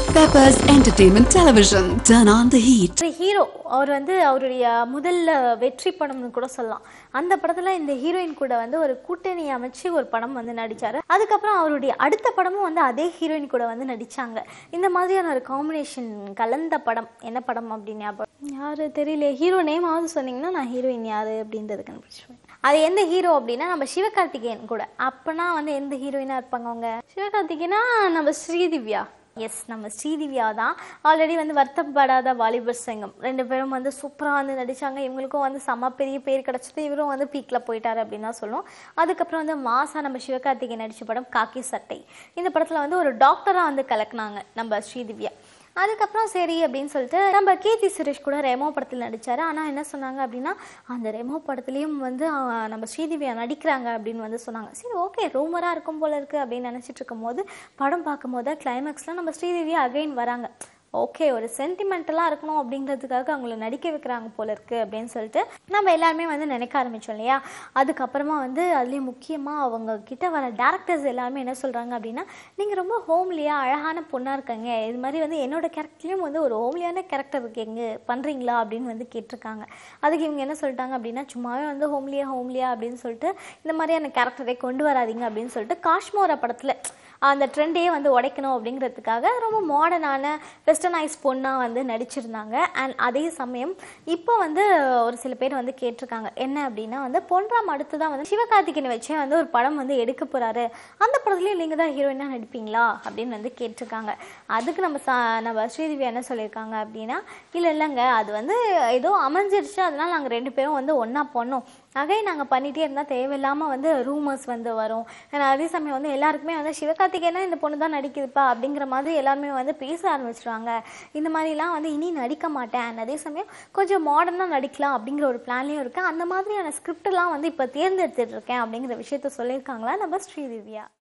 Peppers Entertainment Television. Turn on the heat. Hero அவர் வந்து அவருடைய முதல்ல வெற்றி படம்னு கூட சொல்லலாம். அந்த படத்துல இந்த ஹீரோயின் கூட வந்து ஒரு கூட்டணி அமைச்சு ஒரு படம் வந்து நடிச்சாரு. அதுக்கப்புறம் அவருடைய அடுத்த படமும் வந்து அதே ஹீரோயின் கூட வந்து நடிச்சாங்க. இந்த மாதிரியான ஒரு காம்பினேஷன் கலந்த படம் என்ன படம் அப்படின்னு யாரு தெரியல. ஹீரோ நேமாவது சொன்னீங்கன்னா நான் ஹீரோயின் யாரு அப்படின்றது கண்டுபிடிச்சுவேன். அது எந்த ஹீரோ அப்படின்னா நம்ம சிவகார்த்திகேயன் கூட. அப்பனா வந்து எந்த ஹீரோயினா இருப்பாங்க அவங்க? சிவகார்த்திகேயனா நம்ம ஸ்ரீதிவ்யா. எஸ், நம்ம ஸ்ரீதிவ்யா தான். ஆல்ரெடி வந்து வருத்தப்படாத வாலிபர் சங்கம் 2 பேரும் வந்து சூப்பராக வந்து நடித்தாங்க. இவங்களுக்கும் வந்து செம்ம பெரிய பேர் கிடச்சிது. இவரும் வந்து பீக்கில் போயிட்டார் அப்படின்னு தான் சொல்லுவோம். அதுக்கப்புறம் வந்து மாசா நம்ம சிவகார்த்திகேயன் நடித்த படம் காக்கி சட்டை. இந்த படத்தில் வந்து ஒரு டாக்டராக வந்து கலக்குனாங்க நம்ம ஸ்ரீதிவ்யா. அதுக்கப்புறம் சரி அப்படின்னு சொல்லிட்டு நம்ம கீர்த்தி சுரேஷ் கூட ரெமோ படத்தில் நடித்தார். ஆனால் என்ன சொன்னாங்க அப்படின்னா அந்த ரெமோ படத்துலேயும் வந்து நம்ம ஸ்ரீதிவ்யா நடிக்கிறாங்க அப்படின்னு வந்து சொன்னாங்க. சரி ஓகே, ரூமராக இருக்கும் போல இருக்குது அப்படின்னு நினச்சிட்டு இருக்கும் போது படம் பார்க்கும்போது கிளைமேக்ஸில் நம்ம ஸ்ரீதிவ்யா அகைன் வராங்க. ஓகே, ஒரு சென்டிமெண்டலாக இருக்கணும் அப்படிங்கிறதுக்காக அவங்கள நடிக்க வைக்கிறாங்க போல இருக்குது அப்படின்னு சொல்லிட்டு நம்ம எல்லாருமே வந்து நினைக்க ஆரம்பித்தோம் இல்லையா. அதுக்கப்புறமா வந்து அதுலேயும் முக்கியமாக அவங்க கிட்ட வர டேரக்டர்ஸ் எல்லாருமே என்ன சொல்கிறாங்க அப்படின்னா, நீங்கள் ரொம்ப ஹோம்லியாக அழகான பொண்ணாக இருக்கீங்க, இது மாதிரி வந்து என்னோடய கேரக்டர்லேயும் வந்து ஒரு ஹோம்லியான கேரக்டர் இருக்கீங்க பண்ணுறீங்களா அப்படின்னு வந்து கேட்டிருக்காங்க. அதுக்கு இவங்க என்ன சொல்லிட்டாங்க அப்படின்னா, சும்மாவே வந்து ஹோம்லியா அப்படின்னு சொல்லிட்டு இந்த மாதிரியான கேரக்டரை கொண்டு வராதிங்க அப்படின்னு சொல்லிட்டு காஷ்மோரா படத்தில் அந்த ட்ரெண்டையே வந்து உடைக்கணும் அப்படிங்கிறதுக்காக ரொம்ப மாடர்னான வெஸ்டர்னைஸ் பொண்ணாக வந்து நடிச்சிருந்தாங்க. அண்ட் அதே சமயம் இப்போ வந்து ஒரு சில பேர் வந்து கேட்டிருக்காங்க என்ன அப்படின்னா வந்து பொன்ராம் அடுத்து தான் வந்து சிவகார்த்திகேயனை வச்சே வந்து ஒரு படம் வந்து எடுக்க போகிறாரு, அந்த படத்துலேயும் நீங்கள் தான் ஹீரோயினாக நடிப்பீங்களா அப்படின்னு வந்து கேட்டிருக்காங்க. அதுக்கு நம்ம ஸ்ரீதிவ்யா என்ன சொல்லியிருக்காங்க அப்படின்னா, இல்லைங்க அது வந்து ஏதோ அமைஞ்சிருச்சு, அதனால் நாங்கள் 2 பேரும் வந்து ஒன்றா பண்ணோம், நாங்கள் பண்ணிகிட்டே இருந்தால் தேவையில்லாமல் வந்து ரூமர்ஸ் வந்து வரும். அதே சமயம் வந்து எல்லாருக்குமே வந்து சிவகார்த்திகேயனா இந்த பொண்ணு தான் நடிக்குதுப்பா அப்படிங்கிற மாதிரி எல்லாருமே வந்து பேச ஆரம்பிச்சிருவாங்க. இந்த மாதிரிலாம் வந்து இனி நடிக்க மாட்டேன், அதே சமயம் கொஞ்சம் மாடர்னாக நடிக்கலாம் அப்படிங்கிற ஒரு பிளான்லேயும் இருக்கேன், அந்த மாதிரியான ஸ்கிரிப்டெல்லாம் வந்து இப்போ தேர்ந்தெடுத்துட்டு இருக்கேன் அப்படிங்கிற விஷயத்த சொல்லியிருக்காங்களா நம்ம ஸ்ரீதிவ்யா.